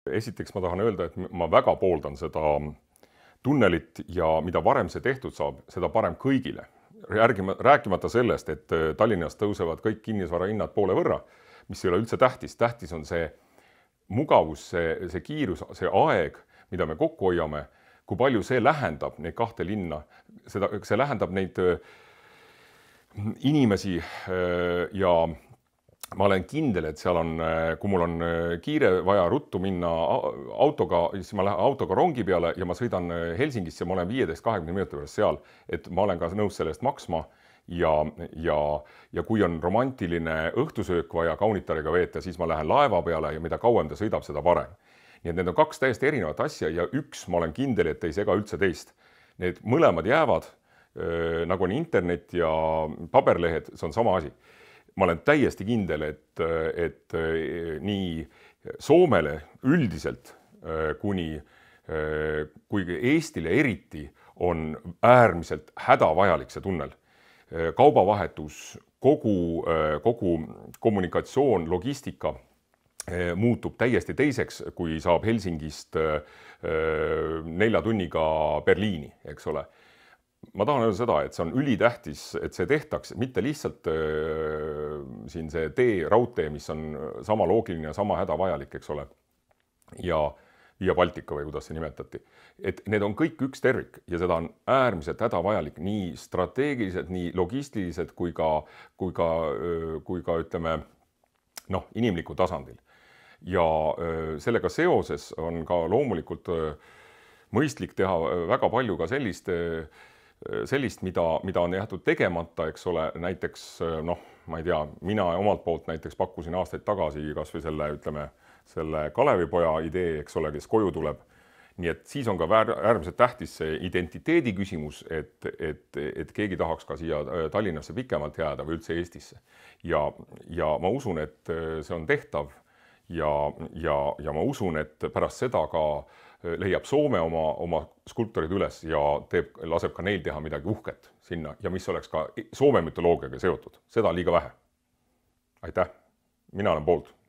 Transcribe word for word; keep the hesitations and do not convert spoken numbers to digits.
Esiteks ma tahan öelda, et ma väga pooldan seda tunnelit ja mida varem see tehtud saab, seda parem kõigile. Rääkimata sellest, et Tallinnas tõusevad kõik kinnisvara hinnad poole võrra, mis ei ole üldse tähtis. Tähtis on see mugavus, see, see kiirus, see aeg, mida me kokku hoiame, kui palju see lähendab neid kahte linna. Seda, see lähendab neid inimesi ja ma olen kindel, et seal on, kui mul on kiire vaja ruttu minna autoga, siis ma lähen autoga rongi peale ja ma sõidan Helsingisse, ma olen viieteist kahekümne minuti pärast seal, et ma olen ka nõus sellest maksma ja, ja, ja kui on romantiline õhtusöök vaja kaunitariga veeta, siis ma lähen laeva peale ja mida kauem ta sõidab, seda parem. Nii et need on kaks täiesti erinevat asja ja üks, ma olen kindel, et ei sega üldse teist. Need mõlemad jäävad, nagu on internet ja paberlehed, see on sama asi. Ma olen täiesti kindel, et, et nii Soomele üldiselt kuni kui Eestile eriti on äärmiselt hädavajalik see tunnel. Kaubavahetus, kogu, kogu kommunikatsioon, logistika muutub täiesti teiseks, kui saab Helsingist nelja tunniga Berliini, eks ole. Ma tahan öelda seda, et see on ülitähtis, et see tehtaks, mitte lihtsalt äh, siin see tee, raudtee, mis on sama loogiline ja sama hädavajalik, eks ole, ja Via Baltica või kuidas see nimetati. Et need on kõik üks tervik ja seda on äärmiselt hädavajalik nii strateegiliselt, nii logistiliselt kui ka, kui ka, kui ka ütleme, noh, inimliku tasandil. Ja äh, sellega seoses on ka loomulikult äh, mõistlik teha väga palju ka sellist äh, sellist, mida, mida on jäetud tegemata, eks ole, näiteks, noh, ma ei tea, mina omalt poolt näiteks pakkusin aastaid tagasi kas või selle, ütleme, selle Kalevipoja idee, eks ole, kes koju tuleb. Nii et siis on ka äärmiselt tähtis see identiteedi küsimus, et, et, et keegi tahaks ka siia Tallinnasse pikemalt jääda või üldse Eestisse. Ja, ja ma usun, et see on tehtav ja, ja, ja ma usun, et pärast seda ka leiab Soome oma, oma skulptorid üles ja teeb, laseb ka neil teha midagi uhket sinna ja mis oleks ka Soome mütoloogiaga seotud. Seda liiga vähe. Aitäh. Mina olen poolt.